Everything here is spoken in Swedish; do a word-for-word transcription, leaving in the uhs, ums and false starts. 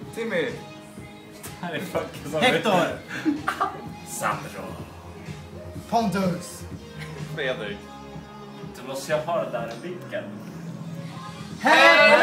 Timmy. Här är fucking som Hector. Sandro. Pontus. Fredrik. Då måste jag ha den där blicken. Happy